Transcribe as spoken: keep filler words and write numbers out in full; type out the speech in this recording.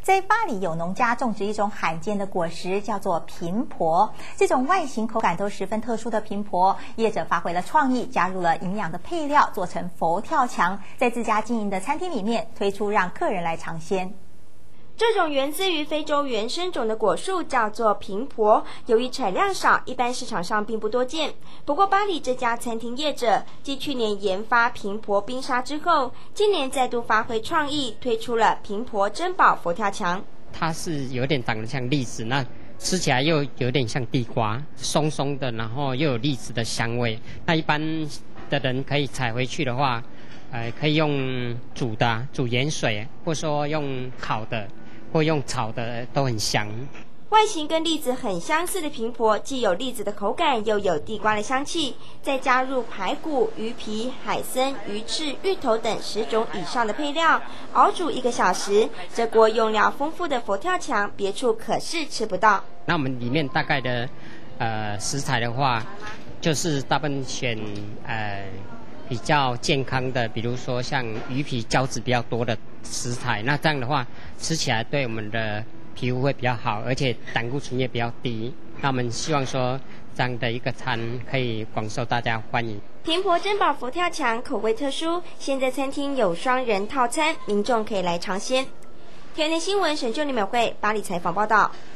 在巴黎有农家种植一种罕见的果实，叫做平婆。这种外形口感都十分特殊的平婆，业者发挥了创意，加入了营养的配料，做成佛跳墙，在自家经营的餐厅里面推出，让客人来尝鲜。 这种源自于非洲原生种的果树叫做平婆，由于产量少，一般市场上并不多见。不过巴黎这家餐厅业者继去年研发平婆冰沙之后，今年再度发挥创意，推出了平婆珍宝佛跳墙。 它是有点长得像栗子，那吃起来又有点像地瓜，松松的，然后又有栗子的香味。那一般的人可以采回去的话，呃，可以用煮的，煮盐水，或说用烤的，或用炒的，都很香。 外形跟栗子很相似的平婆，既有栗子的口感，又有地瓜的香气，再加入排骨、鱼皮、海参、鱼翅、芋头等十种以上的配料，熬煮一个小时。这锅用料丰富的佛跳墙，别处可是吃不到。 那我们里面大概的呃食材的话，就是大部分选呃比较健康的，比如说像鱼皮胶质比较多的食材，那这样的话吃起来对我们的皮肤会比较好，而且胆固醇也比较低。那我们希望说这样的一个餐可以广受大家欢迎。 平婆珍宝佛跳墙口味特殊，现在餐厅有双人套餐，民众可以来尝鲜。天天新闻沈秀丽美惠巴黎采访报道。